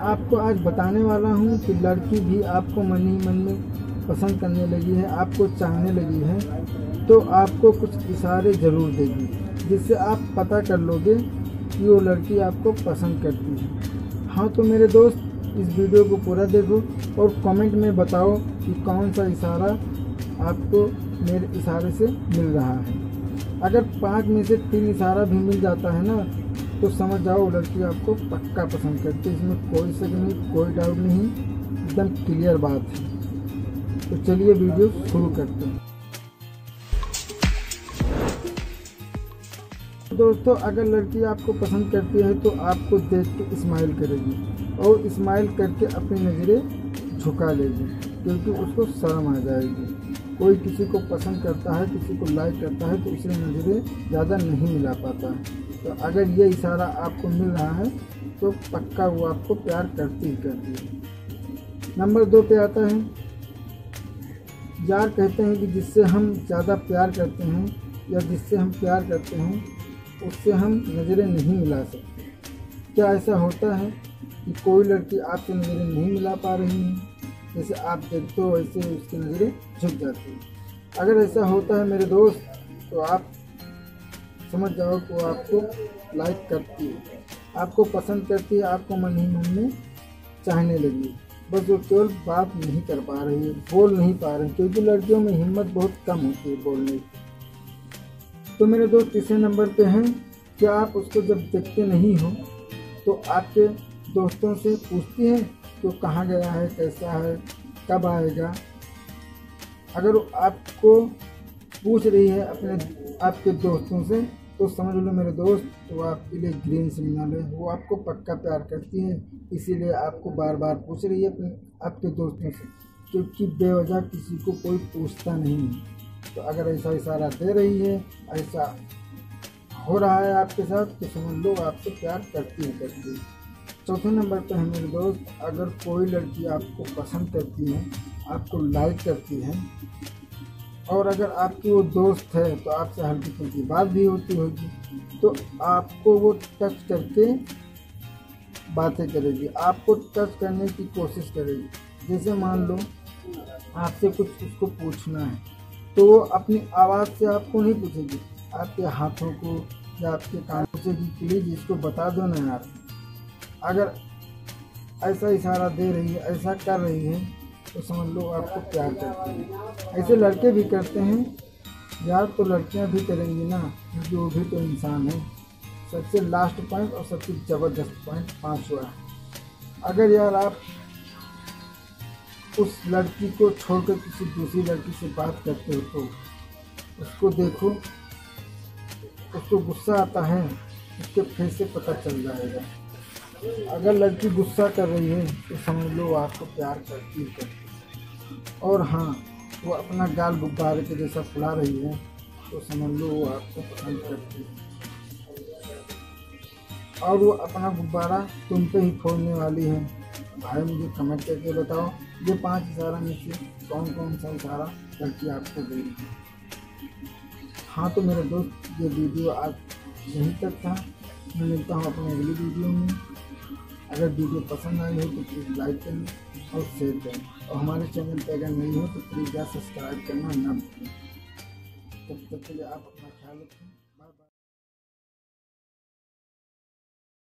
आपको आज बताने वाला हूँ कि लड़की भी आपको मन ही मन में पसंद करने लगी है, आपको चाहने लगी है, तो आपको कुछ इशारे ज़रूर देगी, जिससे आप पता कर लोगे कि वो लड़की आपको पसंद करती है। हाँ तो मेरे दोस्त, इस वीडियो को पूरा देखो और कमेंट में बताओ कि कौन सा इशारा आपको मेरे इशारे से मिल रहा है। अगर 5 में से 3 इशारा भी मिल जाता है ना, तो समझ जाओ लड़की आपको पक्का पसंद करती है। इसमें कोई शक नहीं, कोई डाउट नहीं, एकदम क्लियर बात है। तो चलिए वीडियो शुरू करते हैं। दोस्तों, अगर लड़की आपको पसंद करती है तो आपको देख के स्माइल करेगी और स्माइल करके अपनी नज़रें झुका लेगी, क्योंकि उसको शर्म आ जाएगी। कोई किसी को पसंद करता है, किसी को लाइक करता है, तो उसे नज़रें ज़्यादा नहीं मिला पाता है। तो अगर ये इशारा आपको मिल रहा है तो पक्का वो आपको प्यार करती ही करती है। नंबर 2 पे आता है, यार कहते हैं कि जिससे हम ज़्यादा प्यार करते हैं या जिससे हम प्यार करते हैं उससे हम नज़रें नहीं मिला सकते। क्या ऐसा होता है कि कोई लड़की आपसे नज़रें नहीं मिला पा रही है? जैसे आप देखते हो वैसे उसकी नज़रें झुक जाती है। अगर ऐसा होता है मेरे दोस्त, तो आप समझ जाओ कि वो आपको लाइक करती है, आपको पसंद करती है, आपको मन ही मन में चाहने लगी। बस वो केवल बात नहीं कर पा रही है, बोल नहीं पा रही, क्योंकि लड़कियों में हिम्मत बहुत कम होती है बोलने की। तो मेरे दोस्त, तीसरे नंबर पे हैं, क्या आप उसको जब देखते नहीं हो तो आपके दोस्तों से पूछती हैं कि वो कहाँ गया है, कैसा है, कब आएगा? अगर वो आपको पूछ रही है आपके दोस्तों से, तो समझ लो मेरे दोस्त, वो आपके लिए ग्रीन सिग्नल है। वो आपको पक्का प्यार करती है, इसीलिए आपको बार बार पूछ रही है आपके दोस्तों से, क्योंकि बेवजह किसी को कोई पूछता नहीं है। तो अगर ऐसा इशारा दे रही है, ऐसा हो रहा है आपके साथ, तो समझ लो आपसे प्यार करती है। चौथे नंबर पर है मेरे दोस्त, अगर कोई लड़की आपको पसंद करती है, आपको लाइक करती है, और अगर आपकी वो दोस्त है तो आपसे हल्की फुल्की बात भी होती होगी, तो आपको वो टच करके बातें करेगी, आपको टच करने की कोशिश करेगी। जैसे मान लो आपसे कुछ उसको पूछना है, तो वो अपनी आवाज़ से आपको नहीं पूछेगी, आपके हाथों को या आपके कानों से भी, प्लीज़ इसको बता दो ना यार। अगर ऐसा इशारा दे रही है, ऐसा कर रही है, तो समझ लो आपको प्यार करती है। ऐसे लड़के भी करते हैं यार, तो लड़कियां भी करेंगी ना, क्योंकि वो भी तो इंसान है। सबसे लास्ट पॉइंट और सबसे ज़बरदस्त पॉइंट 5वां है, अगर यार आप उस लड़की को छोड़कर किसी दूसरी लड़की से बात करते हो तो उसको देखो, उसको गुस्सा आता है, उसके फेस से पता चल जाएगा। अगर लड़की गुस्सा कर रही है तो समझ लो आपको प्यार करती है। और हाँ, वो अपना गाल गुब्बारे के जैसा फुला रही है, तो समझ लो वो आपको पसंद करती है। और वो अपना गुब्बारा तुम पे ही फोड़ने वाली है। भाई मुझे कमेंट करके बताओ, ये 5 इशारा में से कौन कौन सा इशारा लड़की आपको दे रही है। हाँ तो मेरे दोस्त, ये वीडियो आज यहीं तक था। मैं मिलता हूँ अपने अगली वीडियो में। अगर वीडियो पसंद आई हो तो प्लीज़ लाइक करें और शेयर करें, और हमारे चैनल पर अगर नहीं हो तो प्लीज़ सब्सक्राइब करना ना भूलें। तब तक के लिए आप अपना ख्याल रखें।